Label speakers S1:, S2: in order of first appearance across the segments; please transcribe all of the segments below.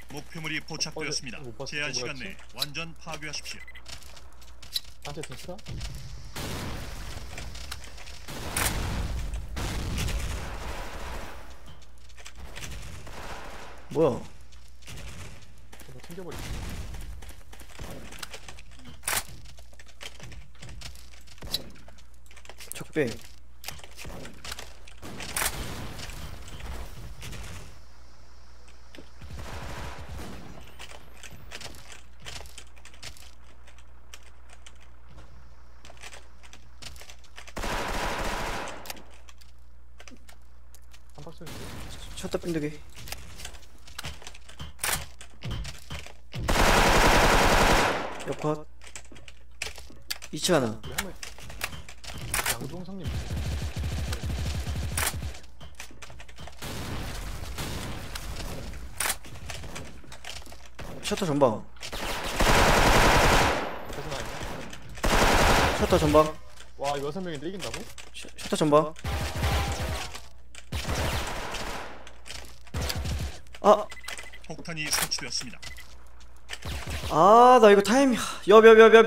S1: 목표물이 포착되었습니다.
S2: 못 봤어.
S1: 제한 시간
S2: 뭐였지?
S1: 내에 완전 파괴하십시오.
S2: 단체 됐어?
S3: 뭐야?
S2: 저거 튕겨버리지.
S3: 적배.
S2: 한 박스인데.
S3: 셔터 빈두개. 옆컷. 2층 하나.
S2: 우리 한번 양동성님.
S3: 셔터 전방.
S2: 계속 나있네.
S3: 셔터 전방.
S2: 와 이거 6명인데 이긴다고?
S3: 셔터 전방. 아,
S1: 폭탄이 설치되었습니다.
S3: 아, 나 이거 타임. 옆.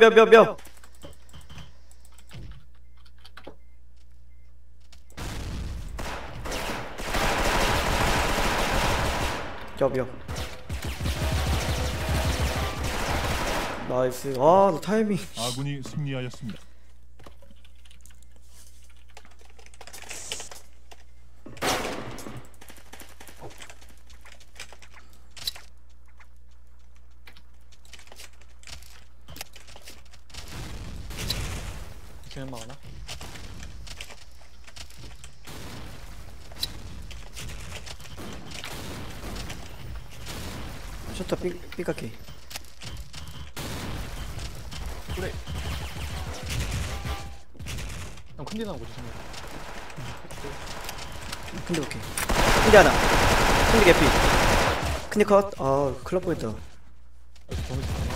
S3: 옆. 나이스. 아, 나 타이밍.
S1: 아군이 승리하였습니다.
S2: 기능 많아?
S3: 셔터 삐깎게.
S2: 그래. 형 큰디 나오고 조심해.
S3: 큰데 오케이. 큰데 하나. 큰데 개피. 큰데 컷. 아, 클럽 보였다.
S2: 여기 너무 좋아.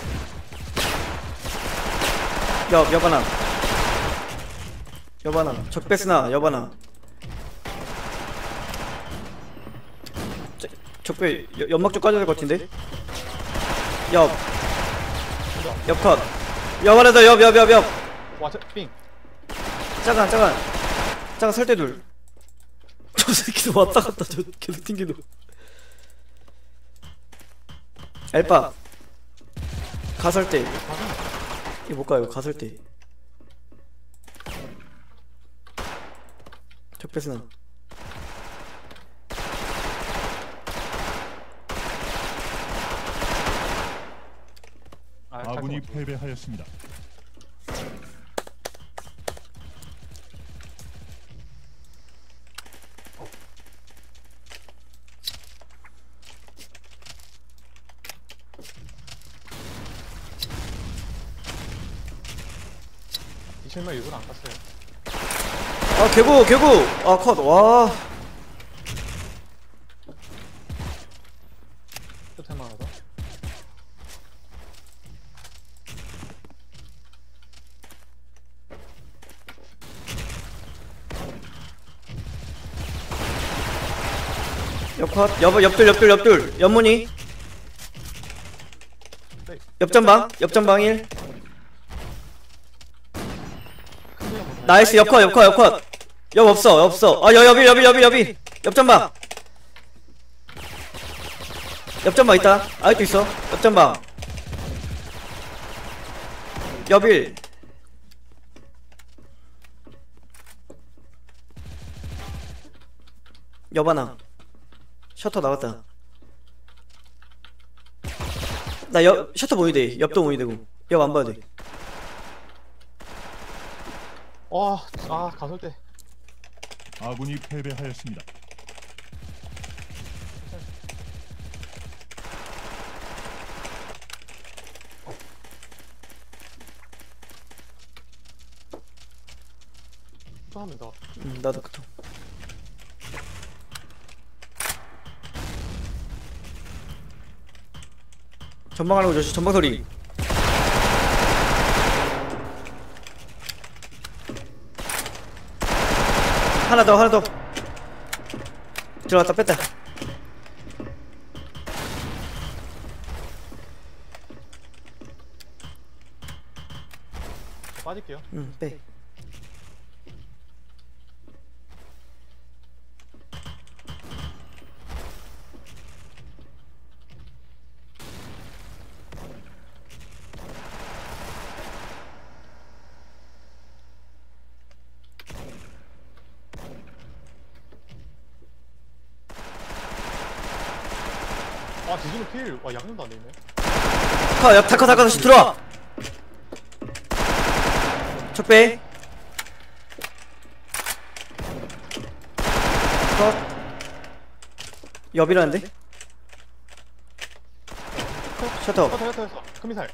S3: 옆 하나. 옆 하나. 적배스나 옆 하나. 적배 연막 좀 까줘야 될 것 같은데. 옆 컷. 옆 하나 더. 옆.
S2: 와, 저 삥.
S3: 짜간 설대 둘. 저 새끼도 왔다 갔다 저 계속 튕기도. 엘빠 가설대. 이거 못 가요. 가설대. 적배스나.
S1: 아군이 패배하였습니다.
S2: 이 실마 일부러 안 갔어요.
S3: 아, 개구. 아, 컷. 와.
S2: 끝에만 하나 더.
S3: 옆 컷. 옆둘. 옆문이. 옆전방 1. 나이스. 옆 컷. 옆 없어. 아, 옆이. 옆전방. 옆전방 있다. 아직도 있어. 옆전방. 옆 1. 옆 하나. 셔터 나갔다. 나 셔터 보이 돼. 옆도 보이 되고. 옆 안 봐야 돼.
S2: 와, 가설대.
S1: 아군이 패배하였습니다.
S2: 또 하면 더.
S3: 나도 그토. 전방하는 거 조심. 전방 소리. 하나 더. 들어갔다 뺐다.
S2: 빠질게요.
S3: 빼.
S2: 아 뒤지는 필. 와 양념도 안 돼있네.
S3: 다커 다시 들어와. 적배. 컷. 옆이라는데? 셔터.
S2: 셔터. 큰 미사일.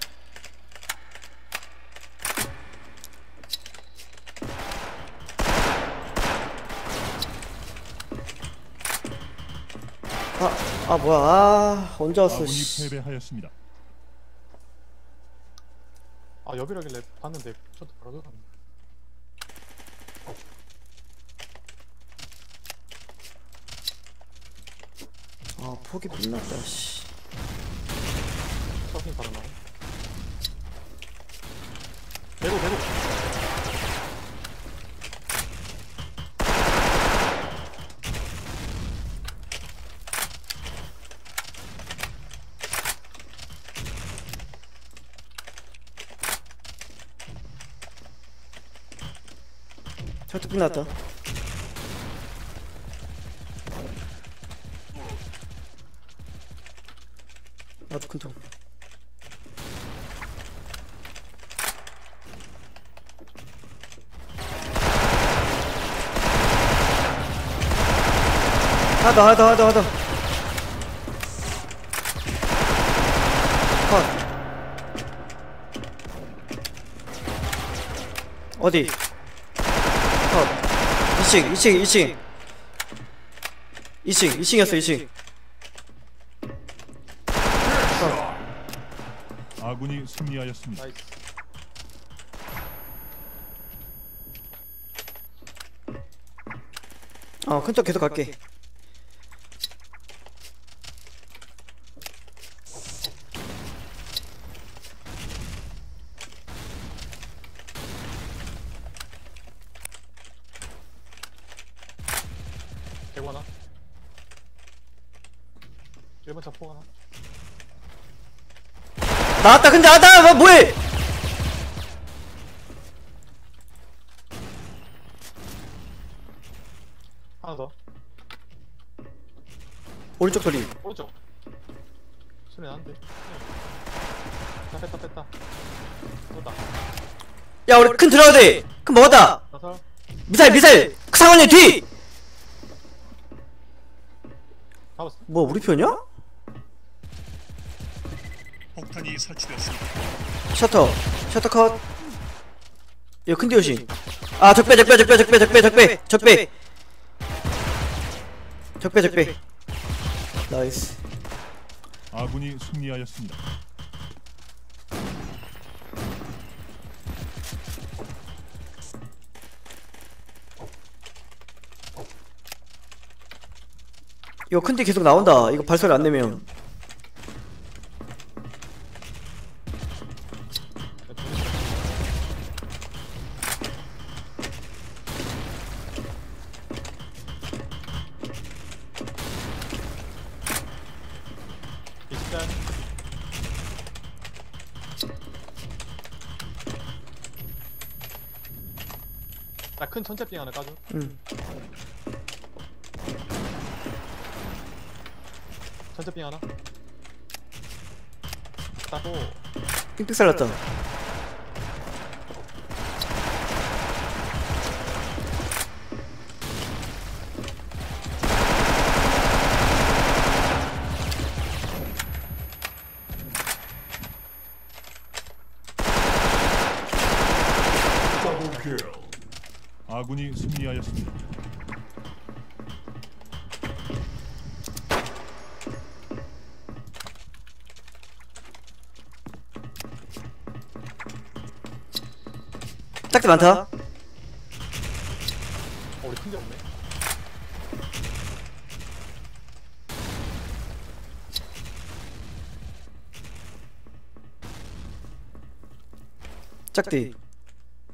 S3: 뭐야. 언제 왔어,
S1: 아군이
S3: 씨.
S1: 패배하였습니다.
S2: 아 여비라길래 봤는데 셔터 바로 들어갔네.
S3: 폭이 빛났다, 씨.
S2: 서핑 바로 나와. 대구.
S3: 셔터 빛났다. 나도 큰통. 하나 더. 컷. 어디? 컷. 2층이었어, 2층.
S1: 아군이 승리하였습니다.
S2: 나이스.
S3: 큰쪽 계속 갈게.
S2: 대구 하나. 1번 차 포 하나.
S3: 나왔다. 뭐해?
S2: 하나 더.
S3: 오른쪽 소리.
S2: 오른쪽. 소리 나는데. 자 뺐다. 떴다.
S3: 야, 우리 큰 들어야 돼. 큰 먹었다.
S2: 나설.
S3: 미사일. 상원님 뒤.
S2: 잡았어.
S3: 뭐 우리 편이야?
S1: 폭탄이 설치되었습니다.
S3: 셔터 컷. 이거 큰 디오신. 적배. 나이스.
S1: 아군이 승리하였습니다.
S3: 이거 큰 디 계속 나온다. 이거 발소리 안 내면.
S2: 일단 나 큰 천체빙 하나 까줘. 천체빙 하나. 따고
S3: 삑삑 살렸다.
S1: 아군이 승리하였습니다.
S3: 짝대 많다.
S2: 우리 큰게 없네.
S3: 짝대.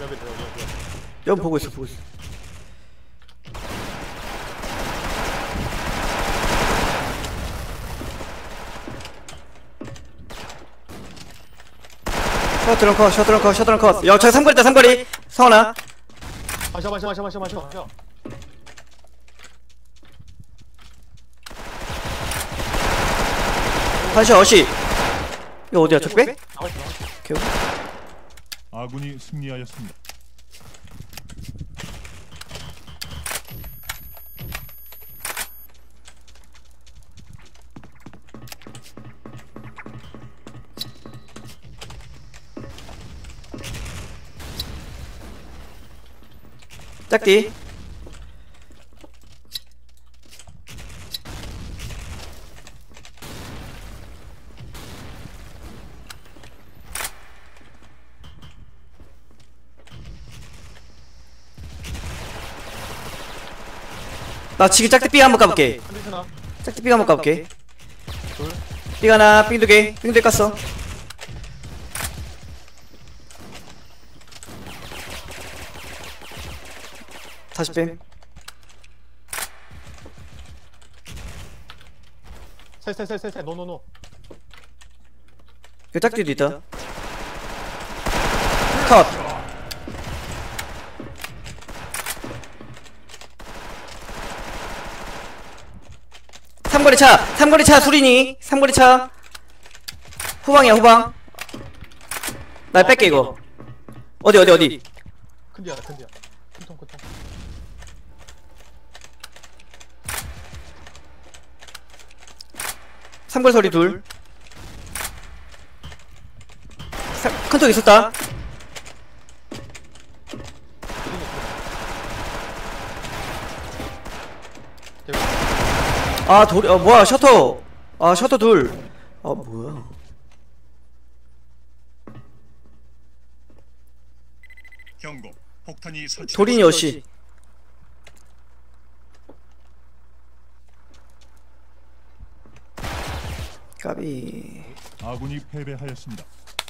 S2: 여기.
S3: 연 보고 있어. 셔틀런 컷. 야, 저 삼거리다, 삼거리. 성원아.
S2: 마셔.
S3: 반셔, 어시. 이거 어디야, 적배?
S2: 나와있어.
S3: 오케이.
S1: 아군이 승리하였습니다.
S3: 짝디. 나 지금 짝디 삐 한번 까볼게.
S2: 컨디셔너.
S3: 짝디 삐 한번 까볼게.
S2: 둘.
S3: 삐 하나, 삥 두 개. 삥 두 개 깠어. 다시 뺨.
S2: 셋. 노.
S3: 이거 짝디도 있다. 컷. 삼거리 차 수리니. 삼거리 차. 후방이야, 후방. 나 뺄게 이거. 어디.
S2: 큰디야. 큰통.
S3: 삼거리 소리 둘. 큰통 있었다. 아, 뭐야, 셔터. 아, 셔터 둘. 아, 뭐야.
S1: 경고. 폭탄이 설치.
S3: 도린이 어시. 까비.
S1: 아군이 패배하였습니다.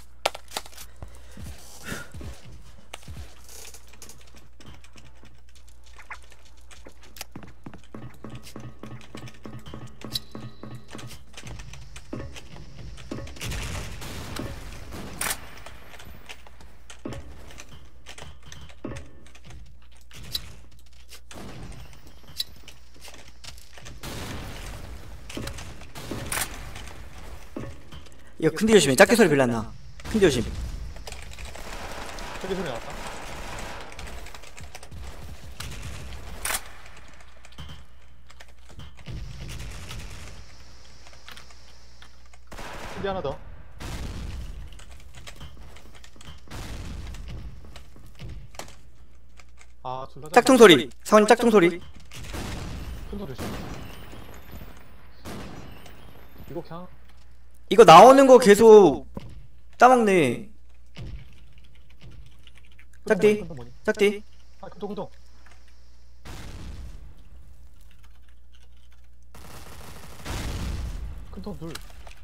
S3: 이거 큰디 조심해. 짝기 소리 별로 안 나. 큰디 조심.
S2: 큰디 소리 나왔다. 큰디 하나 더. 아, 둘 다.
S3: 짝퉁 소리. 사원님 짝퉁 소리.
S2: 큰 소리 조심. 이거 그냥.
S3: 이거 나오는 거 계속 따먹네. 짝디.
S2: 큰통 뭐니?
S3: 짝디.
S2: 아, 큰통. 큰통 둘.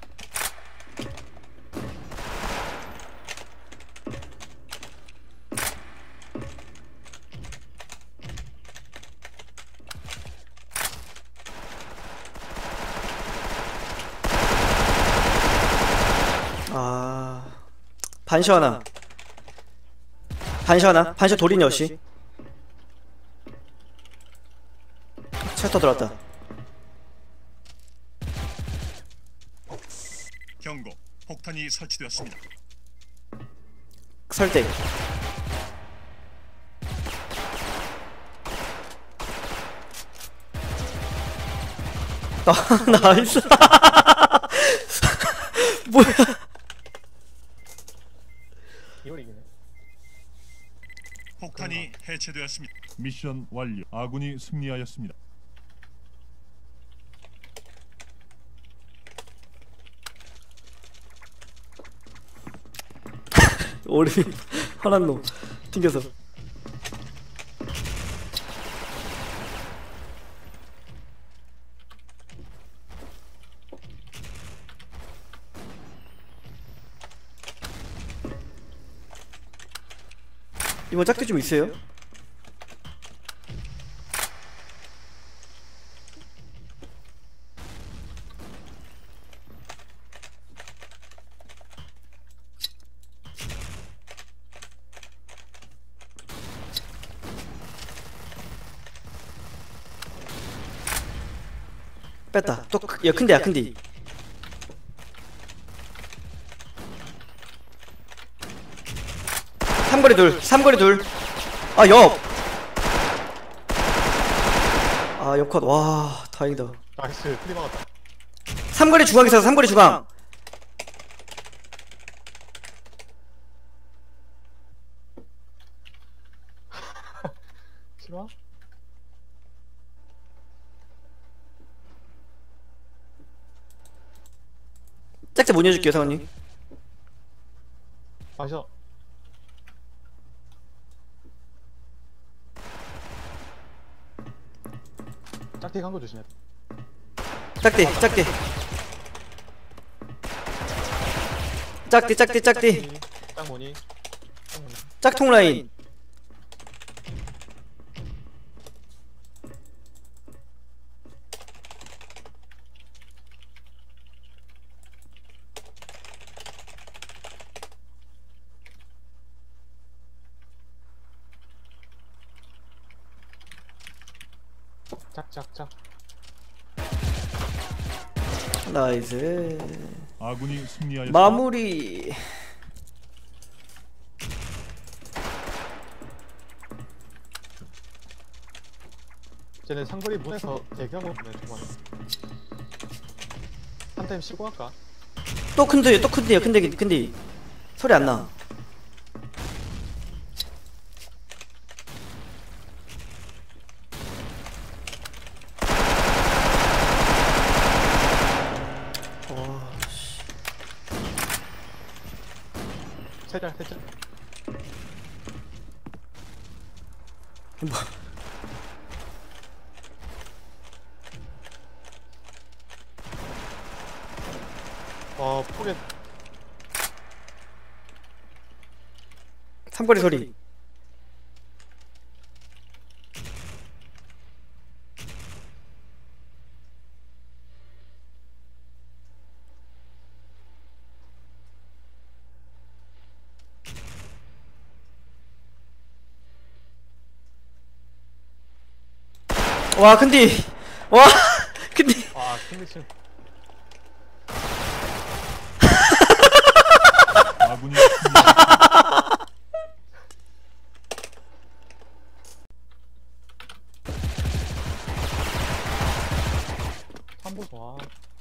S3: 아, 반셔 하나. 반셔 도린이 어시. 셔터 들어왔다.
S1: 경고. 폭탄이 설치되었습니다.
S3: 설대. 나이스. 뭐야.
S2: 이걸 이기네.
S1: 폭탄이 해체되었습니다. 미션 완료. 아군이 승리하였습니다.
S3: 오리 화난 놈 튕겨서. 이번 짝대 좀 있어요? 뺐다. 또 야 큰데야 큰데. 삼거리 둘, 삼거리 둘. 아 옆. 아 옆컷. 와 다행이다.
S2: 나이스. 클리 막았다.
S3: 삼거리 중앙 있어. 삼거리 중앙.
S2: 싫어?
S3: 짝대 못 내줄게요 사원님.
S2: 마셔. 짝대 간거 조심해.
S3: 짝대 짝대. 짝대 짝대 짝대.
S2: 딱 뭐니?
S3: 짝통 라인.
S2: 짝짝짝.
S3: 나이스.
S1: 아군이 승리하였습니다.
S3: 마무리.
S2: 쟤네 상거리 문에서 대기하고 있네 초반에. 한 타임 쉬고 할까?
S3: 또 큰데요 또 큰데요 근데 소리 안 나.
S2: 세잘 세잘.
S3: 뭐.
S2: 포켓.
S3: 삼거리 소리. 와 근데 와 근데
S2: 아 킹미친.
S1: 아군이 승리하였습니다.
S2: 한보 좋아.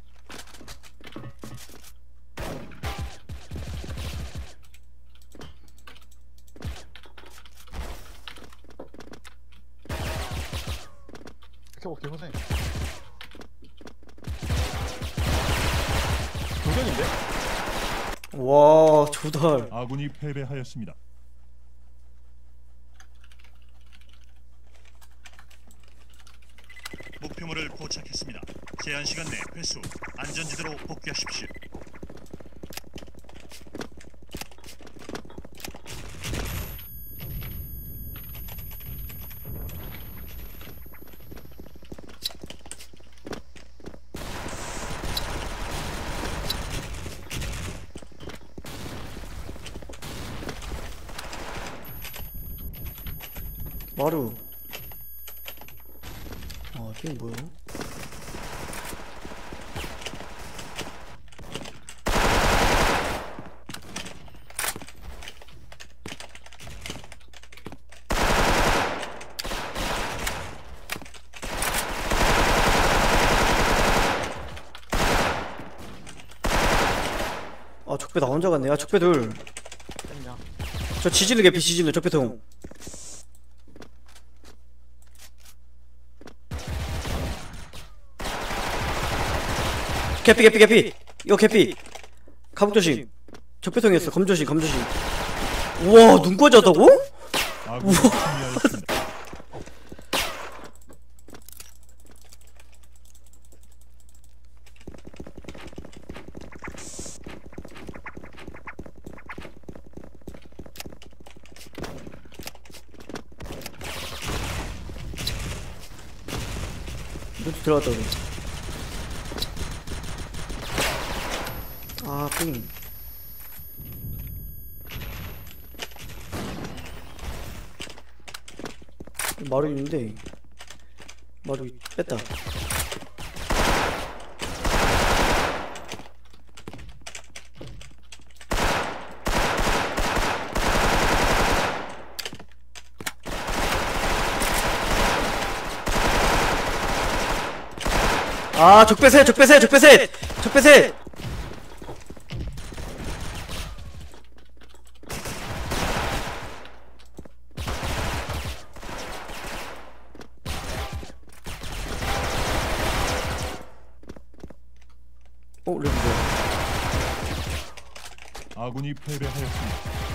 S2: 이렇게 먹기 고생. 도전인데?
S3: 와 조달.
S1: 아군이 패배하였습니다. 목표물을 포착했습니다. 제한 시간 내 회수, 안전지대로 복귀하십시오.
S3: 마루. 아 이게 뭐야? 아 적배 나 혼자 갔네. 아 적배 둘.
S2: 땡냐.
S3: 저 지질르 개피 지질르 적배통. 개피 이거 개피. 가복 조심. 적배통이었어. 검 조심 검 조심. 우와 눈까지 하다고?
S1: 아군이 승리하였습니다.
S3: 루트 들어갔다 우리. 아 삥. 마루 있는데 마루 뺐다. 아 적배셋 적배셋 적배셋 적배셋. 렉 뭐야.
S1: 아군이 패배하였습니다.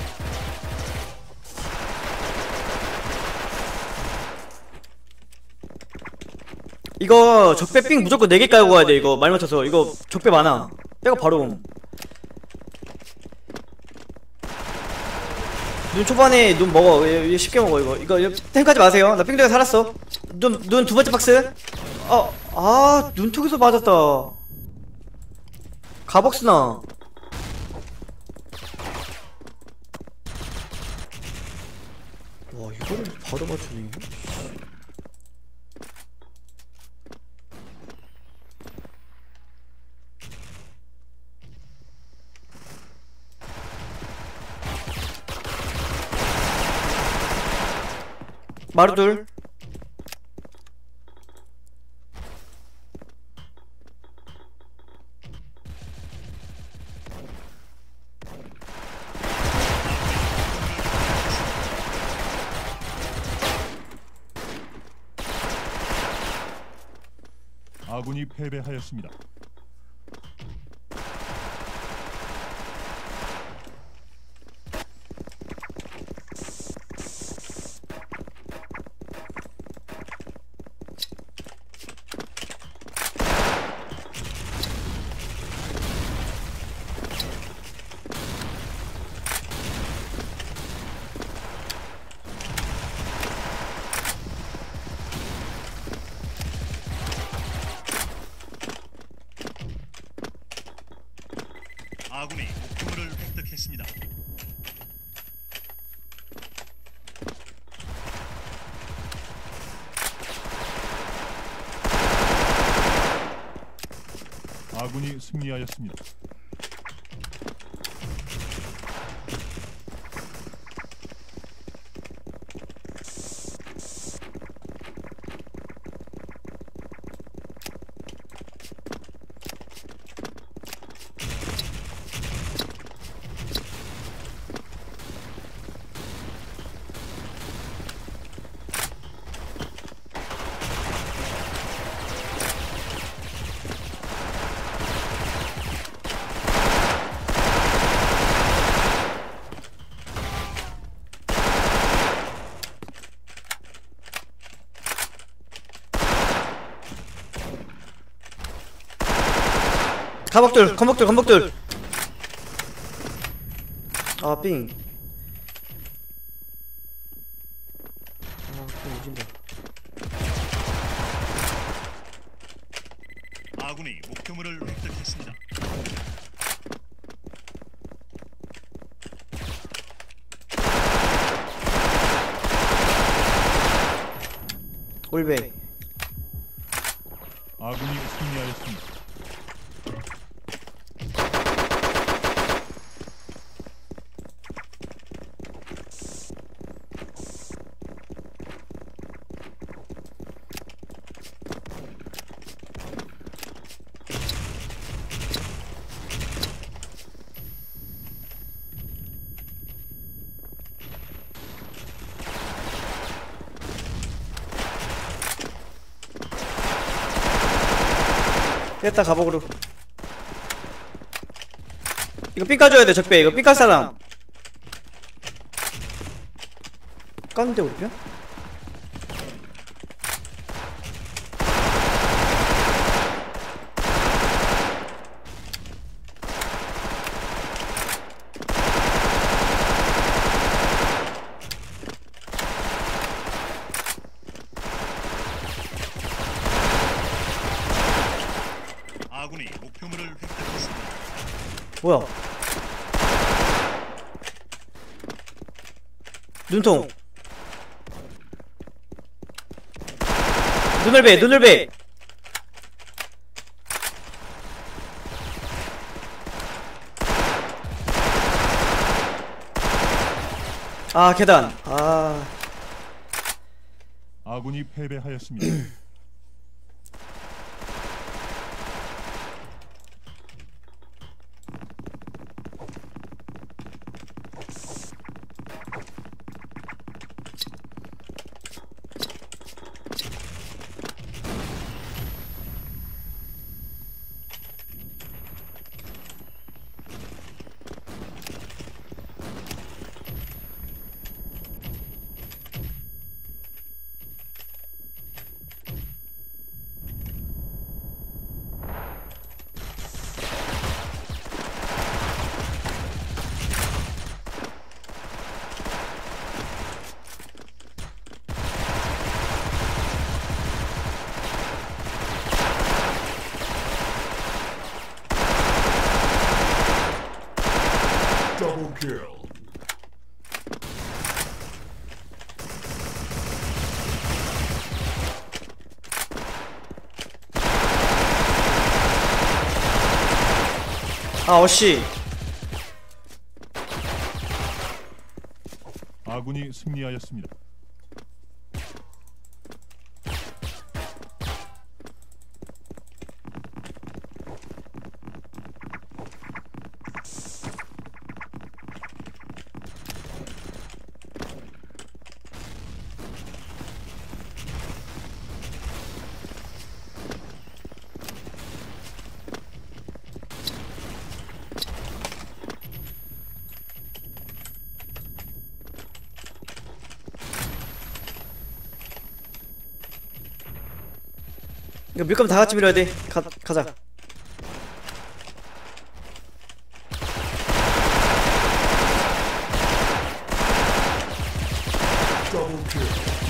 S3: 이거 적배삥 무조건 4개 깔고 가야 돼. 이거 말 맞춰서. 이거 적배 많아. 빼고 바로 옴. 눈 초반에 눈 먹어. 얘 쉽게 먹어. 이거 탱크하지 마세요. 나 삥쪽에 살았어. 눈 두 번째 박스. 눈톡에서 맞았다. 가벅스나. 와 이거를 바로 맞추네. 마루둘.
S1: 아군이 패배하였습니다. 아군이 목표물을 획득했습니다. 아군이 승리하였습니다.
S3: 가복들 건복들. 아 삥. 삥 오진다.
S1: 아군이 목표물을 획득했습니다.
S3: 올베.
S1: 아군이 승리하였습니다.
S3: 뺐다 가복으로. 이거 삥 까줘야 돼 적배. 이거 삥 깔 사람 깠는데 우리 편?
S1: 아군이 목표물을 획득했습니다.
S3: 뭐야? 눈통. 눈을 배, 눈을 배. 아, 계단. 아,
S1: 아군이 패배하였습니다.
S4: Double kill.
S3: 아, 어씨.
S1: 아군이 승리하였습니다.
S3: 이거 밀 거면 다 같이 밀어야 돼. 가자.
S4: Double kill.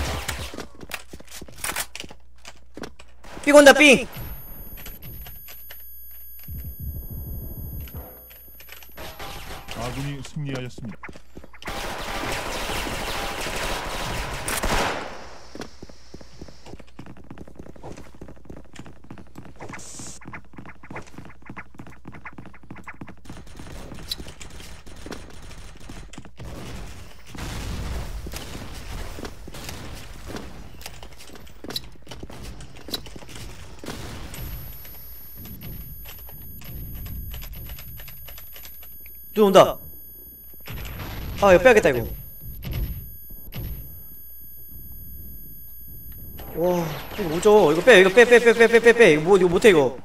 S3: 삥 온다, 삥.
S1: 아군이 승리하였습니다.
S3: 눈 온다. 아, 이거 빼야겠다, 이거. 와, 이거 뭐죠? 이거 빼, 이거 뭐, 이거 못해, 이거.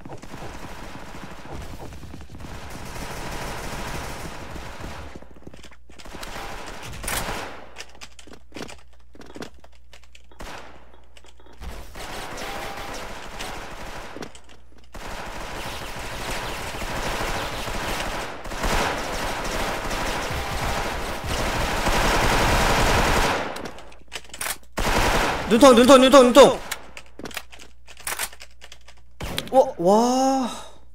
S3: 눈통. 와.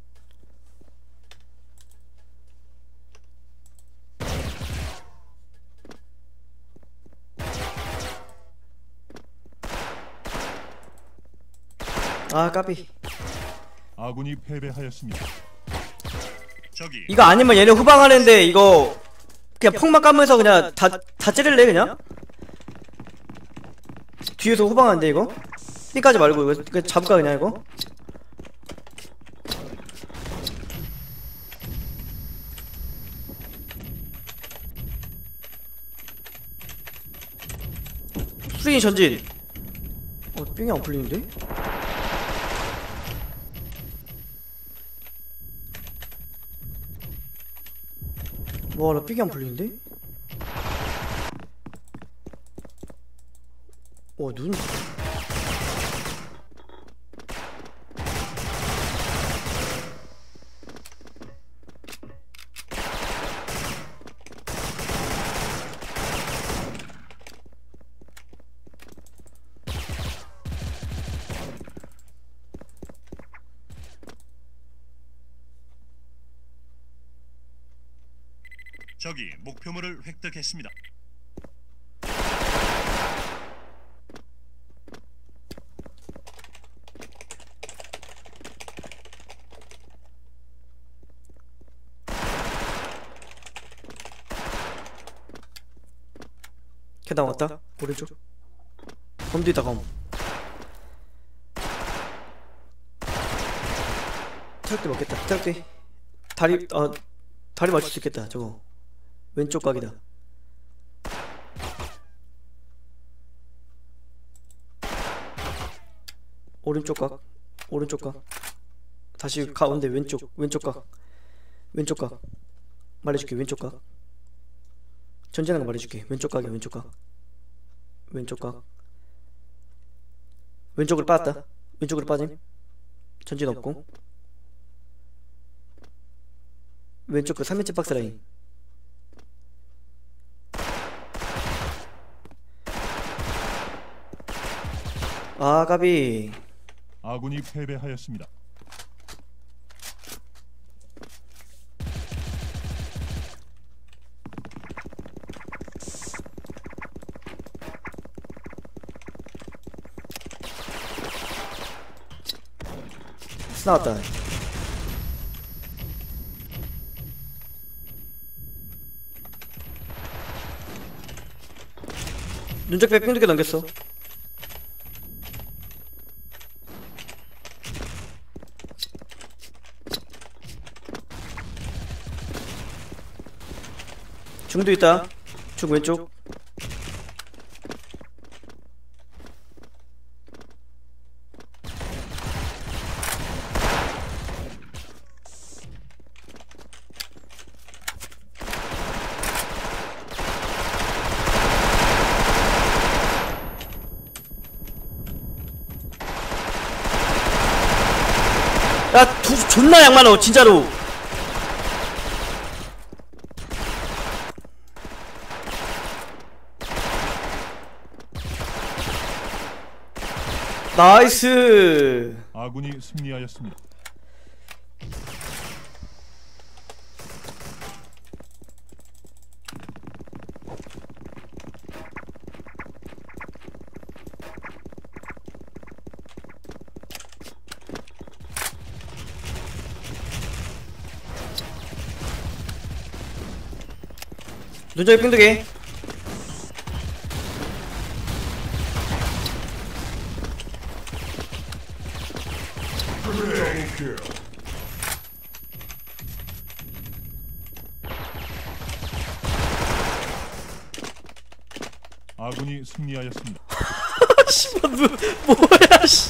S3: 아, 까비.
S1: 아군이 패배하였습니다. 적이
S3: 이거 아니면 얘네 후방하는데 이거 그냥 폭만 까면서 그냥 다 찌를래 그냥? 뒤에서 후방하는데 이거? 삐까지 말고 이거 잡을까 그냥 이거? 수린이 전진. 삥이 안 풀리는데? 와, 나 삥이 안 풀리는데? 와, 눈.
S1: 적이 목표물을 획득했습니다.
S3: 계단 왔다. 오른쪽. 검 뒤다 검. 트럭대 먹겠다. 트럭대. 다리 맞출 수 있겠다. 저거. 왼쪽 각이다. 오른쪽 각. 오른쪽 각. 다시 가운데 왼쪽. 왼쪽 각. 왼쪽 각. 말해줄게. 왼쪽 각. 전진하는 거 말해줄게. 왼쪽 각이야. 왼쪽 각. 왼쪽 각. 왼쪽으로 빠졌다. 왼쪽으로 빠짐. 전진 없고. 왼쪽 그 3인치 박스 라인. 아 가비.
S1: 아군이 패배하였습니다.
S3: 나왔다. 눈쪽 백 빙두개 넘겼어. 중도 있다. 중 왼쪽. 야, 존나 양 많어, 진짜로. 나이스.
S1: 아군이 승리하였습니다.
S3: 눈적이 삥두개.
S4: Double kill.
S1: 아군이 승리하였습니다.
S3: 씨발 뭐야 씨.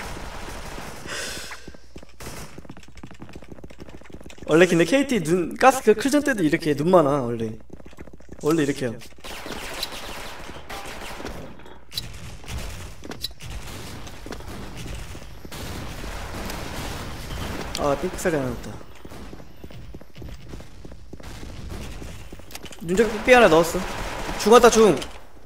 S3: 원래 근데 KT 눈 가스 그 클전 때도 이렇게 눈 많아. 원래 이렇게 해요. 아 핑크살이 하나 났다. 눈적 삐 하나 넣었어. 중 왔다 중.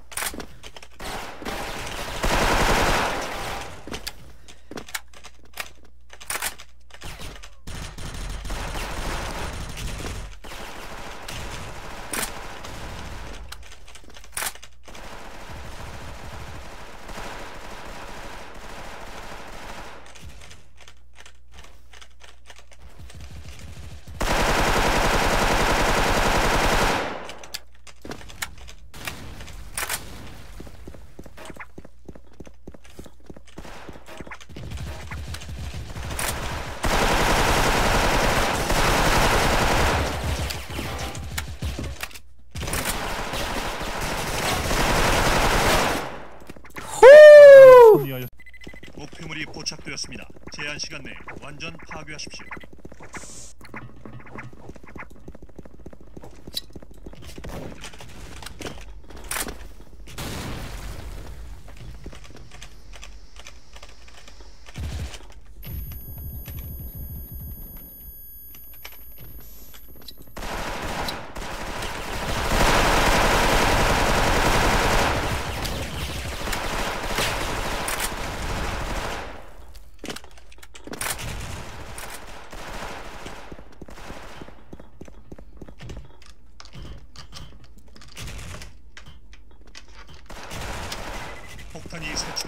S1: 목표물이 포착되었습니다. 제한 시간 내에 완전 파괴하십시오.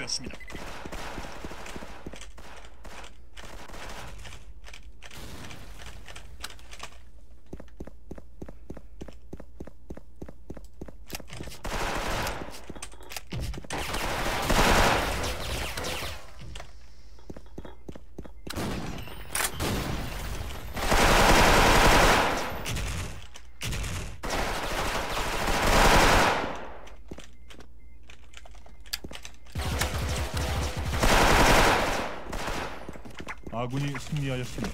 S1: 제압되었습니다. 아군이 승리하였습니다.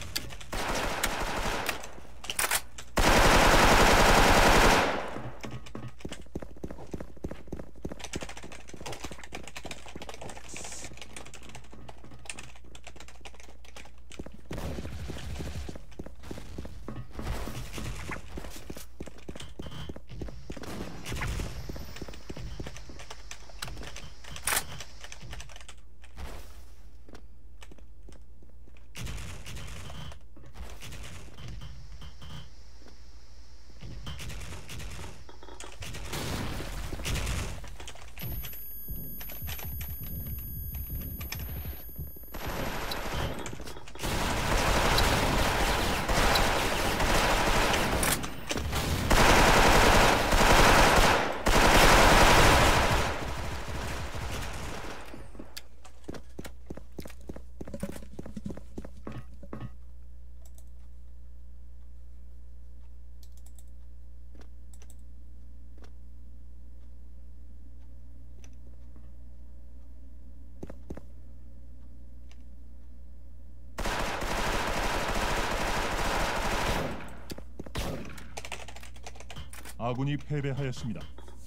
S1: 아군이 패배하였습니다.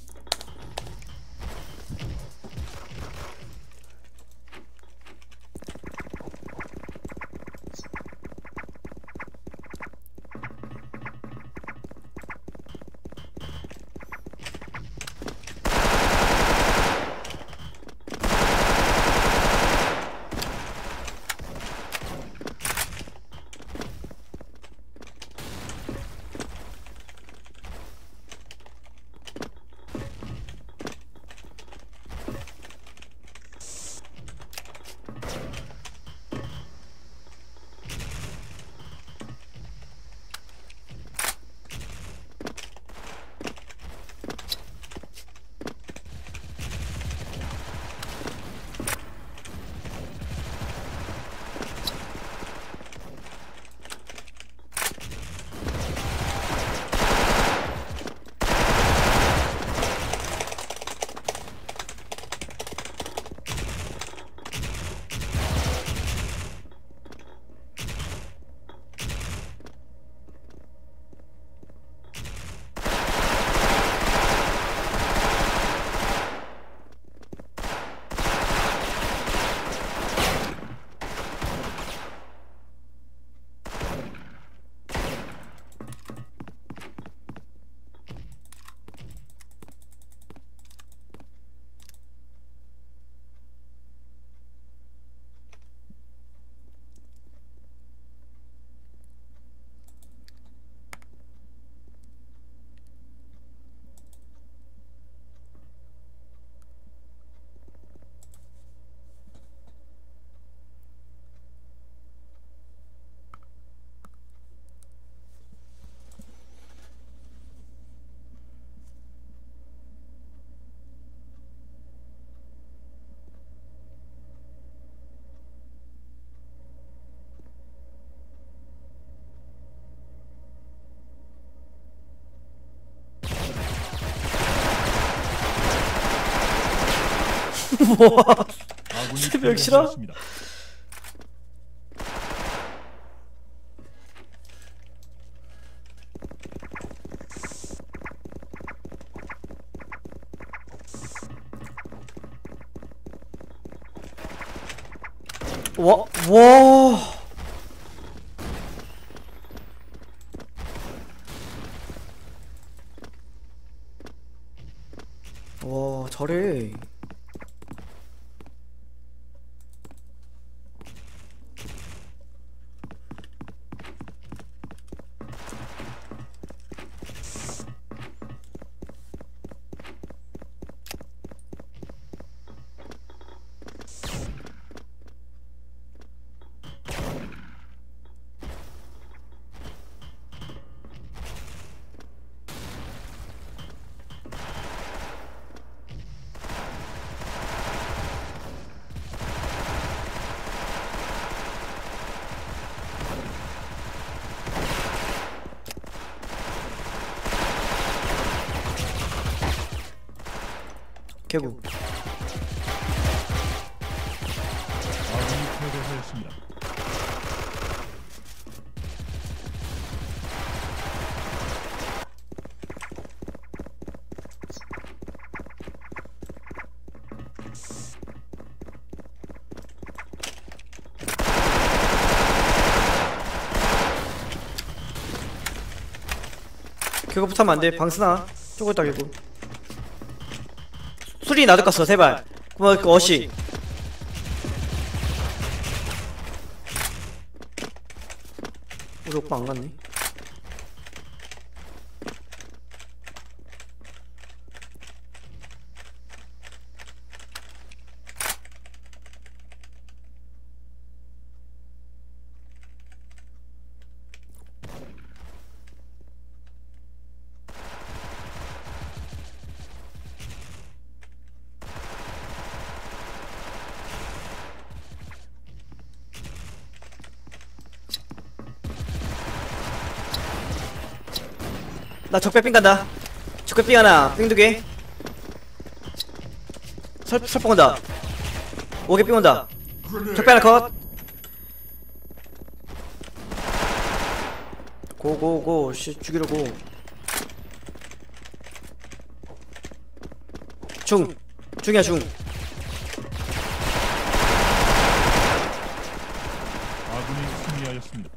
S3: 뭐
S1: 아군이
S3: 새벽 싫어?
S1: 패배하였습니다.
S3: 와, 와. 와, 잘해. 개구.
S1: 아군이 패배하였습니다.
S3: 개구부터 하면 안돼. 방스나 쪼고 있다 개구. 수리 나도 깠어 세발. 그만 그 어시. 우리 오빠 안 갔네. 나 적배삥 간다. 적배삥 하나, 삥 두 개. 설뽕 온다. 5개 삥 온다. 적배 하나 컷. 고고고 씨 죽이러 고. 중이야 중.
S1: 아군이 승리하였습니다.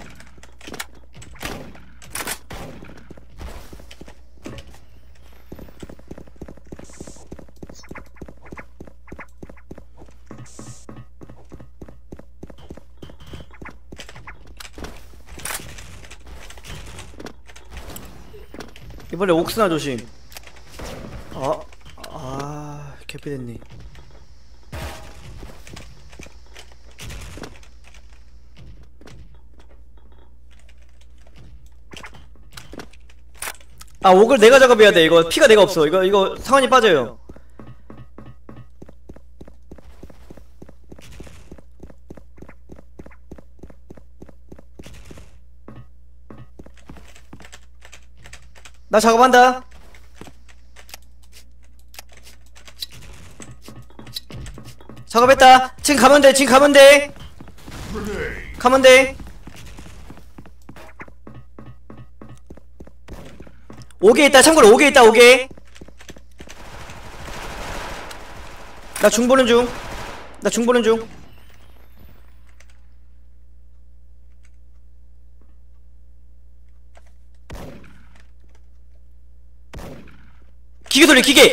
S3: 이번에 옥스나 조심. 개피됐네. 옥을 내가 작업해야 돼. 이거 피가 내가 없어. 이거 상한이 빠져요. 나 작업한다. 작업했다. 지금 가면 돼. 가면 돼. 5개 있다. 참고로 5개 있다. 5개. 나 중 보는 중. 기계 소리. 기계.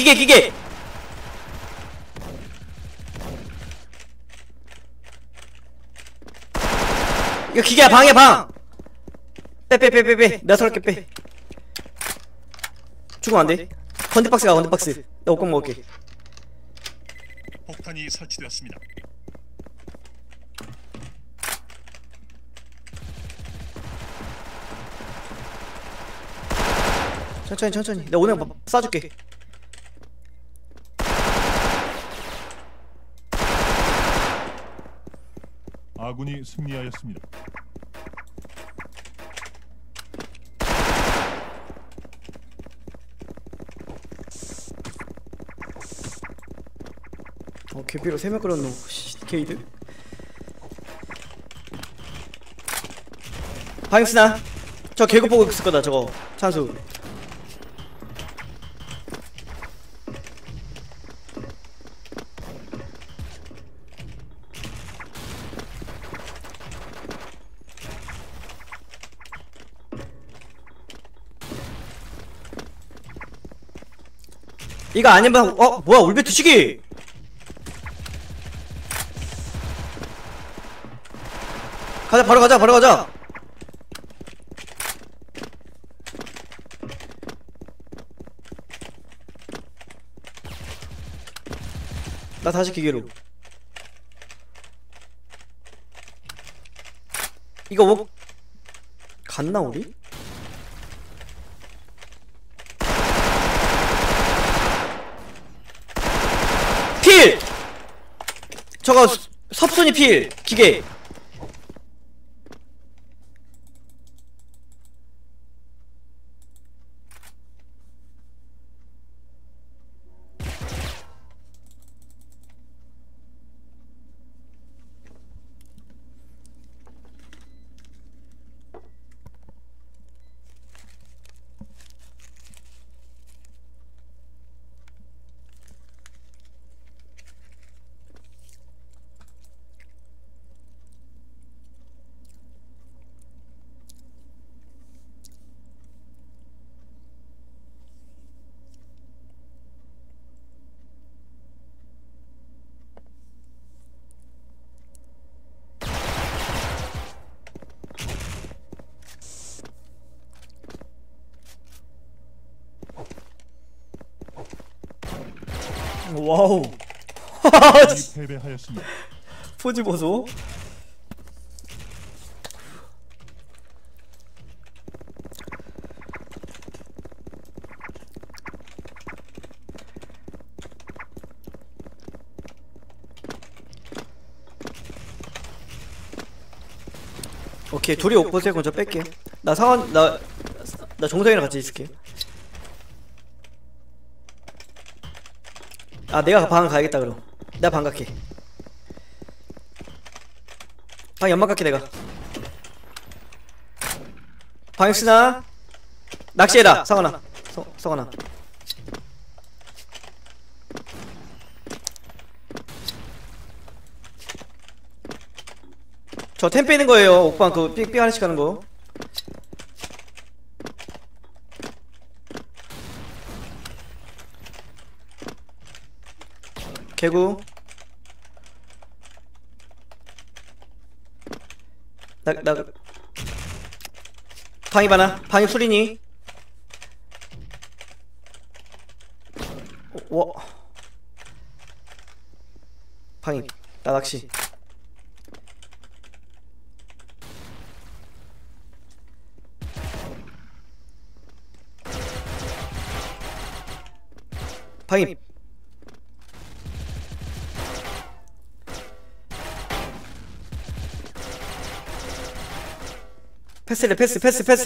S3: 이거 기계야. 방이야 방. 빼. 내가 설할게. 빼. 죽으면 안돼. 건드박스 가. 건드박스. 나 옷꼭 먹을게.
S1: 폭탄이 설치되었습니다.
S3: 천천히. 내가 오늘 쏴줄게.
S1: 아군이 승리하였습니다.
S3: 개피로 3명 끌었노. 게이드. 방스나. 저 개구 보고 있을 거다. 저거 찬수. 이거 아니면 뭐야 울베 투시기. 바로 가자. 나 다시 기계로. 이거 뭐 갔나 우리? 필! 저거 섭순이 필! 기계. 와우.
S1: 패배하였습니다.
S3: 포즈 보소. 오케이, 둘이 옷보세요. 먼저 뺄게. 나 상원 나 정석이랑 같이 있을게. 아, 내가 방 가야겠다. 그럼 내가 방 갈게. 방 연막 갈게. 내가 방 쓰나 낚시해라. 상원아, 성원아. 저 템 빼는 거예요. 옥방 그 삥삥 하나씩 하는 거. 개구. 나 방이 많아. 방이 소리니? 와. 방이 나 낚시. 방입. 패스래. 패스.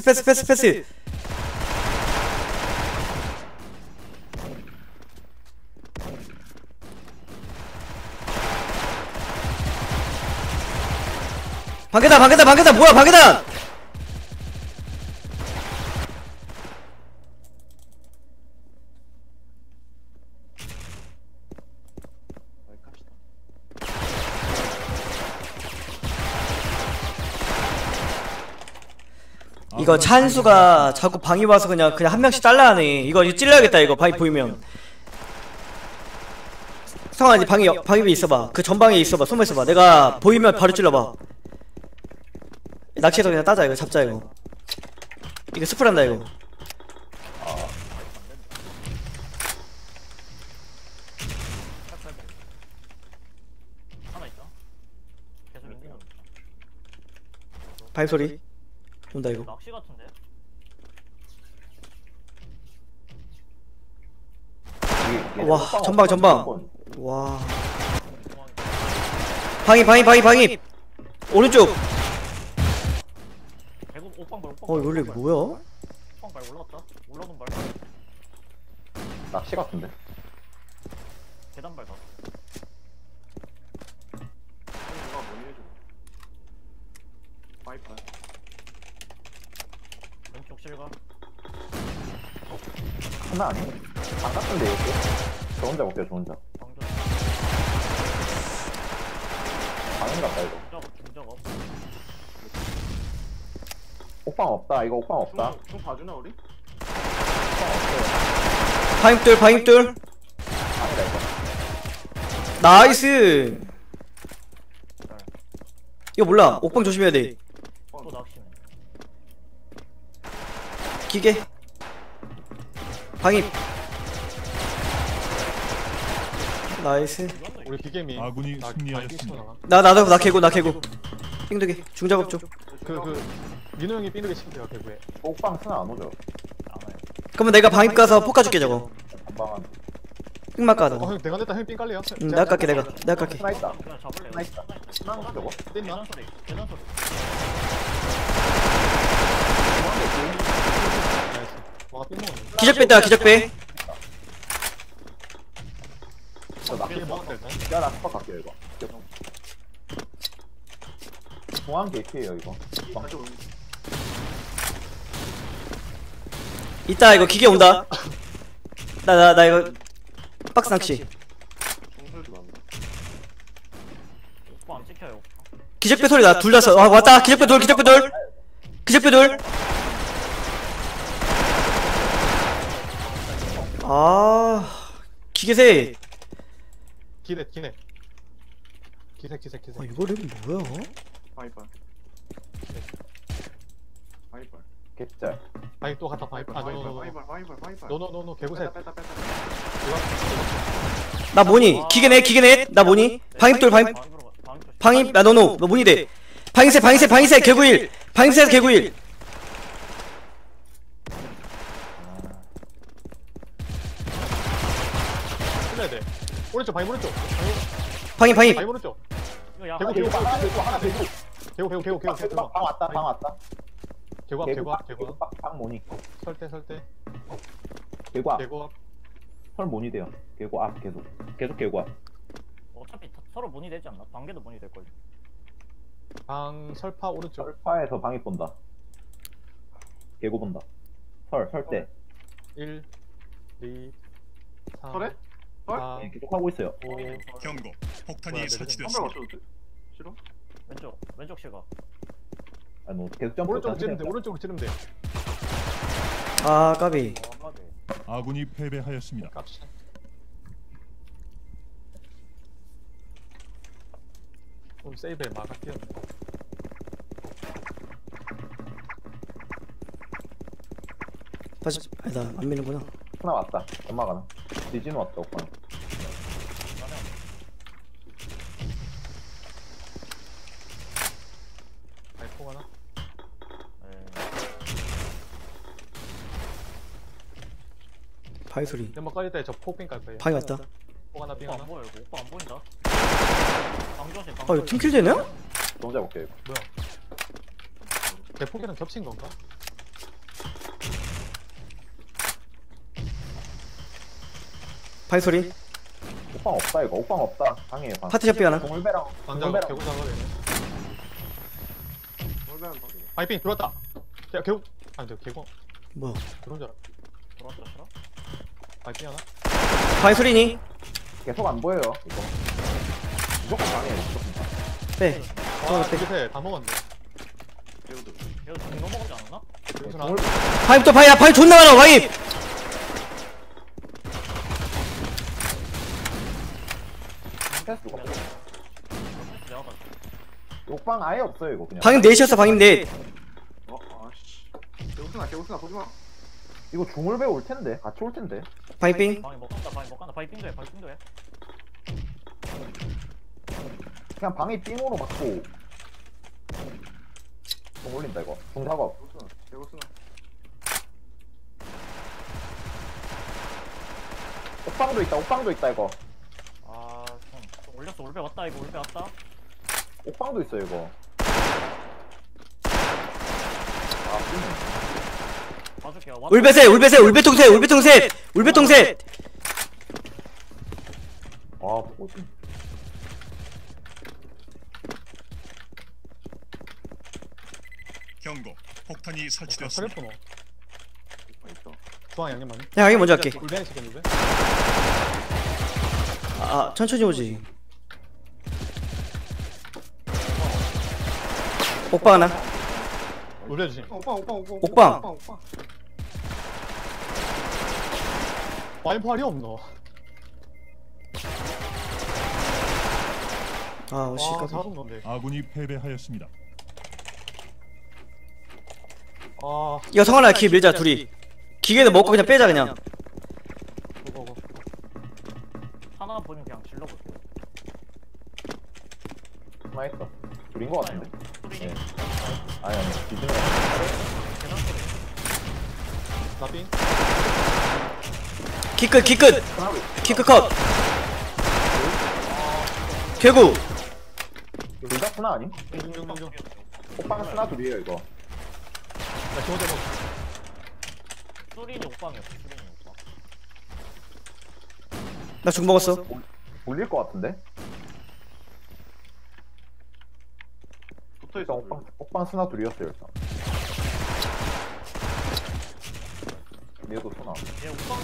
S3: 방계단 뭐야? 방계단. 이거 찬수가 자꾸 방이 와서 그냥 한 명씩 잘라하네. 이거 찔러야겠다. 이거 방이 보이면. 성환이 방이 있어봐. 그 전방에 있어봐. 숨어 있어봐. 내가 보이면 바로 찔러봐. 낚시해서 그냥 따자. 이거 잡자. 이거 스프란다. 이거
S5: 하나 있다. 계속 있는 거.
S3: 발소리 온다. 이거
S5: 낚시 같은데?
S3: 와. 전방 와. 방이 오른쪽.
S5: 대구 옥방 발.
S3: 원래 뭐야?
S5: 옥방 발 올라갔다. 올라오는 발.
S6: 낚시 같은데?
S5: 계단 발 가.
S7: 누가 뭐니 해줘. 파이프.
S5: 왼쪽 실각.
S6: 하나 아니? 안 같은데 이거? 저 혼자 볼게요. 저 혼자.
S5: 방조.
S6: 방인 같다 이거.
S5: 중저거.
S6: 옥방 없다. 이거 옥방 없다.
S7: 좀 봐주나 우리?
S3: 방입들.
S6: 방이다 이거.
S3: 나이스. 이거 몰라. 옥방 조심해야 돼.
S5: 또 낚시네.
S3: 기계. 방입. 나이스.
S2: 우리 비gem이
S1: 아군이
S2: 나
S1: 승리하였습니다.
S2: 나가.
S3: 나 개구. 삥두개. 중작업 쪽.
S2: 그 민호 형이 삐르게 치면 돼요. 개구에.
S6: 옥방 쓰나 안 오죠?
S5: 안 와요.
S3: 그러면 내가 방입 가서 폭 가줄게. 저거
S6: 전방한.
S3: 삥막 가다.
S2: 형 내가 냈다. 형삥 깔래요?
S3: 내가 깎게. 내가 깎게.
S6: 하나 있다.
S5: 그냥 잡을래요.
S6: 하나 있다. 하나 저거?
S2: 뗐나?
S5: 계단 소리.
S2: 나이스. 와가 삥 먹었네.
S3: 기적배.
S6: 저 낚시
S2: 삥 먹었다 일단.
S6: 야, 나 스팟 갈게요 이거. 공항 게이트에요 이거. 방.
S3: 이따 이거 기계 온다. 나 이거 박스 낚시.
S7: 청설도 나온다.
S5: 옥방 안 찍혀요.
S3: 기적배 소리 나. 둘 다 써. 아, 왔다. 기적배 둘. 아, 기계세.
S2: 기네. 기세.
S3: 아, 이거를 뭐야?
S7: 파이프. 파이프.
S6: 개짤.
S2: 바이 또 갔다. 바이.
S7: 파이프. 파이프.
S2: 노노. 개구세.
S7: 뺐다.
S3: 나 뭐니? 기계네 나 뭐니? 방입돌 방입 방입 나 너너 뭐니 돼? 방입셋 개구일 방입셋 개구일
S2: 끝내야 돼. 오른쪽 방이 오른쪽.
S3: 방입
S2: 방이 오른쪽.
S5: 이거 야
S2: 개구
S5: 하나
S2: 개구
S6: 하나 들고 하나 들고.
S2: 개구
S6: 방 왔다 방 왔다.
S2: 개구 앞
S6: 방 모니.
S2: 설대
S6: 개구 앞.
S2: 개구 앞.
S6: 설 모니 돼요. 개구 앞 계속 개구 앞.
S5: 어차피 서로 문이 되지 않나? 관계도 문이 될걸.
S2: 방 설파 오른쪽.
S6: 설파에서 방이 본다. 개구 본다. 설때
S2: 1 2 3
S7: 설에?
S2: 4
S6: 네, 계속 하고 있어요.
S2: 5
S1: 경고. 폭탄이
S2: 뭐야,
S7: 한발
S1: 설치되었습니다.
S7: 맞춰도 돼? 싫어?
S5: 왼쪽 시각.
S6: 아니 뭐 계속 점프.
S2: 오른쪽으로 찌르면 돼. 오른쪽으로 찌르면 돼.
S3: 아 까비
S1: 아군이 패배하였습니다.
S2: 깝시. 좀 세이브에 막아 끼었네.
S3: 다시 아니다 안 밀는구나
S6: 하나 왔다. 엄마가 디진 왔다 오빠.
S2: 발포 하나.
S3: 바위 소리
S2: 연막 깔릴 때 저 폭빙 깔 거예요.
S3: 방이 왔다
S2: 폭 하나 빙
S5: 오빠 안
S2: 하나.
S5: 보여 이거. 오빠 안 보인다. 방조심
S3: 아 이거 팀킬 되냐?
S6: 동 잡을게 이거.
S2: 뭐야? 내 폭이랑 겹친 건가?
S3: 바위 소리
S6: 옥방 없다 이거. 옥방 없다. 방이에요 방.
S3: 파티샷 삐 하나
S6: 동물배랑
S2: 방장
S6: 동물배랑
S2: 개구 작업이네.
S7: 설배한 방.
S2: 아이빙 들어왔다. 야 개구. 아니 저 개구
S3: 뭐야
S2: 들어온 줄 알아.
S5: 들어왔다 싫어?
S2: 아이빙 하나.
S3: 바위 소리니?
S6: 계속 안 보여요 이거. 무조건 방이에요 무조건 방.
S3: 빼
S2: 와 되게 다 먹었네.
S7: 배우들.
S5: 이거 중 넘어가지 않았나?
S2: 개구 하나.
S6: 동물
S3: 바위 또 바위야 바위 존나 많아 바위
S6: 패스 수가 없어.
S5: 내가 봤어.
S6: 옥방 아예 없어요 이거 그냥.
S3: 방임 넷이었어 방임 넷
S7: 아씨. 개우스나 보지마.
S6: 이거 중물배 올 텐데 같이 올 텐데.
S3: 방임 삥
S5: 방이 못 간다. 바위 빙도해.
S6: 그냥 방이 삥으로 맞고. 동 올린다 이거. 동 작업.
S7: 개우스나.
S6: 옥방도 있다 이거.
S5: 아, 좀 올렸어. 올배 왔다. 이거 올배 왔다.
S6: 옥방도 있어요 이거. 아 삥.
S5: 봐줄게요. 왔다.
S3: 울베셋 울베통셋
S6: 아 뭐지?
S1: 경고. 폭탄이 설치되었습니다.
S2: 트래프노.
S7: 있어.
S2: 중앙 양념 많이.
S3: 야 여기 먼저 할게
S2: 불변 시켰는데
S3: 아 천천히 오지 옥방 하나
S2: 올려주심.
S3: 옥방.
S2: 와인포 할이 없노.
S3: 아 씨,
S2: 와
S3: 까비.
S2: 작은 건데.
S1: 아군이 패배하였습니다.
S2: 아
S3: 이거 성환아 기 밀자 둘이 기계도 먹고 그냥 빼자 그냥
S2: 그거.
S5: 하나 보면 그냥 질러볼게요.
S6: 하나 있어. 둘인 거 같은데.
S5: 소리.
S6: 네. 아니 디즈니.
S5: 계단 소리.
S2: 나빙.
S3: 키끝 컷 개구
S6: 둘다 스나 아님?
S2: 중중중중.
S6: 옥방 스나 둘이에요 이거.
S2: 나 지금 잡아.
S5: 소리는 옥방이었어. 소리는 옥방.
S3: 나 죽 먹었어
S6: 올릴 거 같은데.
S7: 붙어
S6: 일단
S7: 있어.
S6: 옥방 스나 둘이었어요 일단. 얘도 스나.
S5: 얘 옥방.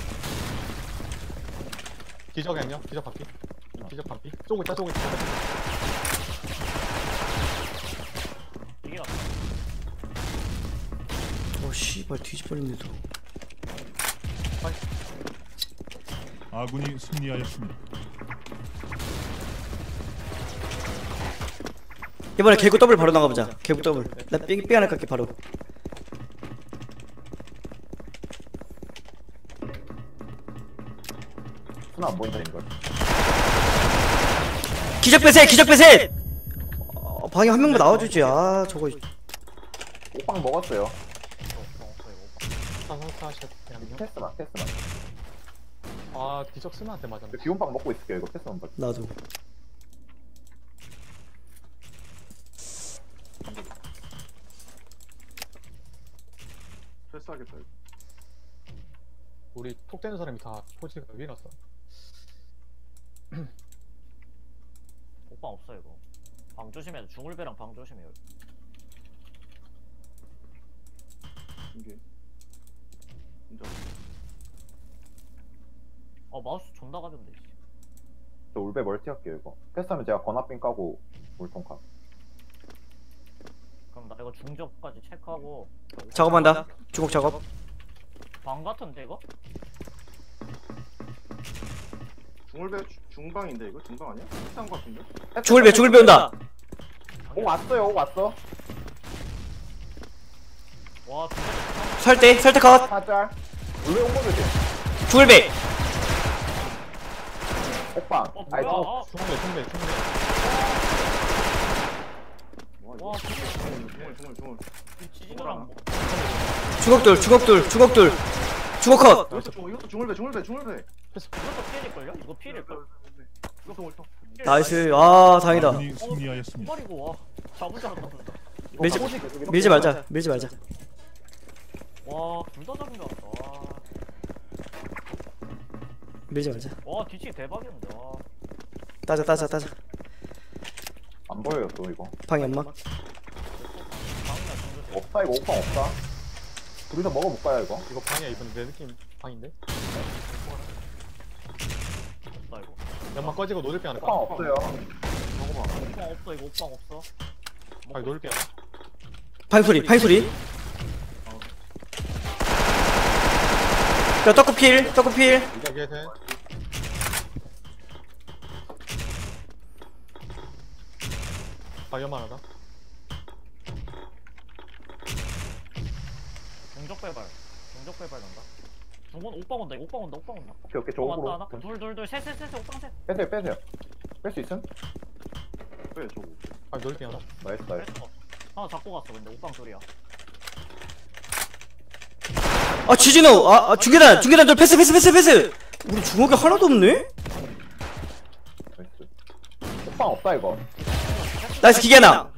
S2: 기적 양념. 기적 바퀴. 기적 바퀴. 쏘고 있다.
S5: 이게 같아.
S3: 오 씨발 뒤집어졌네도
S1: 아군이 승리하였습니다.
S3: 이번에 개구 더블 바로 나가보자 개구 더블 나 삥 하나 깎게 바로
S6: 스나 안 보인다 이거.
S3: 기적배 셋! 방에 한 명만 나와주지. 아 저거
S6: 오빵 먹었어요.
S5: 없어 이거.
S2: 사사사샷 그냥
S6: 테스트만.
S2: 아 기적 스나한테 맞았네.
S6: 기온빵 먹고 있을게요 이거 테스트만 봐.
S3: 나도.
S7: 패스하겠다 이거.
S2: 우리 톡 되는 사람이 다 포지가 위에 났어.
S5: 오빠 없어 이거. 방 조심해. 중울배랑 방 조심해요.
S7: 이게 진짜
S5: 마우스 존나 가던데.
S6: 저 울베 멀티 할게요 이거. 테스트하면 제가 건합빈 까고 물통카.
S5: 그럼 나 이거 중접까지 체크하고.
S3: 작업한다. 중국 작업.
S5: 방 같은데 이거?
S7: 중울배 중방인데 이거 중방 아니야? 비슷한 거 같은데?
S3: 중울배 온다.
S6: 오 왔어요. 오 왔어.
S5: 와 중접.
S3: 설대 컷.
S6: 하짤. 울베 온 거죠 지금.
S3: 중울배.
S6: 오빵. 아니
S5: 뭐야?
S2: 충분해.
S5: 와
S7: 중울.
S5: 지진이랑 뭐.
S3: 주걱돌. 주걱 컷.
S7: 이것도 중울배.
S5: 이것도 필일걸요? 이거 필일걸?
S7: 이거 중울통.
S3: 나이스. 아 다행이다.
S1: 아군이 승리하였습니다.
S5: 버리고 와. 잡은 줄 알았다.
S3: 밀지 말자.
S5: 와, 둘 다 잡은 줄 알았다.
S3: 밀지 말자.
S5: 와, 뒤치기 대박이었는데. 와.
S3: 따자.
S6: 안 보여요 또 이거.
S3: 방이 엄마.
S5: 방이나 중조심.
S6: 없다 이거 오빵 없다. 둘이서 먹어볼까요 이거?
S2: 이거 방이야 이번 내 느낌 방인데.
S5: 없다 이거.
S2: 연막 꺼지고 노들게 하나.
S6: 오빵 없어요.
S5: 오빵 없어 이거 오빵 없어.
S2: 아 노들게 하나.
S3: 방소리. 야 떡국필.
S2: 이게 돼. 아 연막 하나.
S5: 중적배발 난다. 중원 오빵 온다. 오빵 온다.
S6: 오케이 저
S5: 왔다
S6: 오로.
S5: 하나. 둘 셋 오빵 셋.
S6: 빼세요. 뺄 수 있음?
S7: 왜 저거?
S2: 아 노들게 하나.
S6: 나이스.
S5: 뺐어. 하나 잡고 갔어. 근데 오빵 소리야.
S3: 아 지진호. 중계단 돌 패스. 우리 주먹이 하나도 없네.
S6: 나이스. 오빵 없다 이거.
S3: 나이스 기계 하나.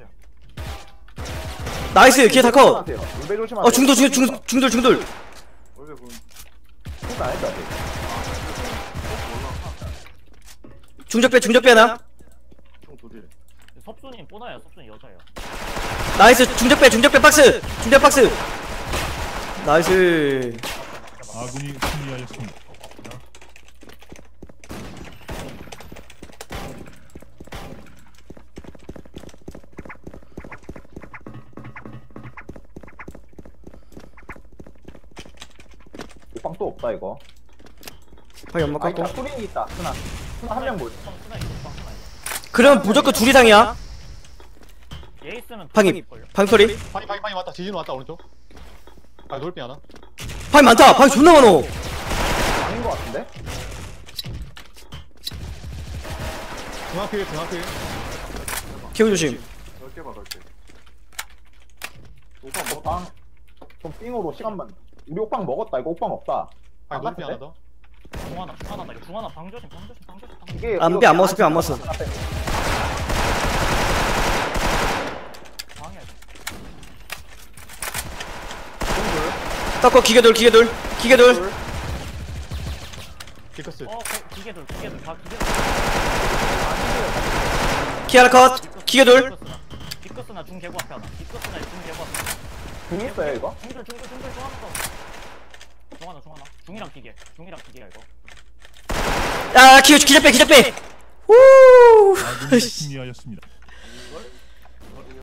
S3: 나이스 기계 다 컷.
S6: 울베 조심하세요.
S3: 중돌.
S7: 원래 보면
S6: 진짜 안 했다. 아직.
S3: 중적배 하나.
S7: 총 둘이래.
S5: 섭순이 뽀나야. 섭순이 여자야.
S3: 나이스 중적배 박스. 나이스.
S1: 아군이 승리하였습니다.
S6: 오빵 또 없다 이거.
S3: 방이 엄마
S6: 아이
S3: 깎고.
S6: 수린이 있다. 스나 한 명 볼.
S5: 오빵 쓰나 있어. 오빵 쓰나 있어.
S3: 그럼 무조건 둘 이상이야.
S5: 얘 있으면
S3: 방이
S5: 걸려.
S3: 방소리.
S2: 방이 왔다. 지진 왔다 오른쪽. 아 노들게 하나.
S3: 방이 많다. 방이 존나 많어.
S6: 아닌 거 같은데?
S2: 중앙필.
S3: 기억 조심.
S7: 넓게 봐. 오빠 뭐?
S6: 오빵 좀 삥으로 시간만. 우리 오빵 먹었다. 이거 오빵 없다.
S2: 아
S6: 안
S2: 노들게
S6: 같은데?
S2: 하나 더.
S5: 중하나 이거 중하나 방 조심.
S6: 이게
S3: 안 먹었어.
S5: 방이야 이거.
S3: 닦고 기계돌.
S2: 디커스.
S5: 기계돌 다 기계돌.
S3: 키 하나 컷. 기계돌.
S5: 디커스나 중계구 앞에 하나. 디커스나 중계구 앞에 하나.
S6: 중 있어요 이거?
S5: 중하나 중이랑 기계야 이거.
S3: 야 기적배. 후.
S1: 아군이 승리하였습니다.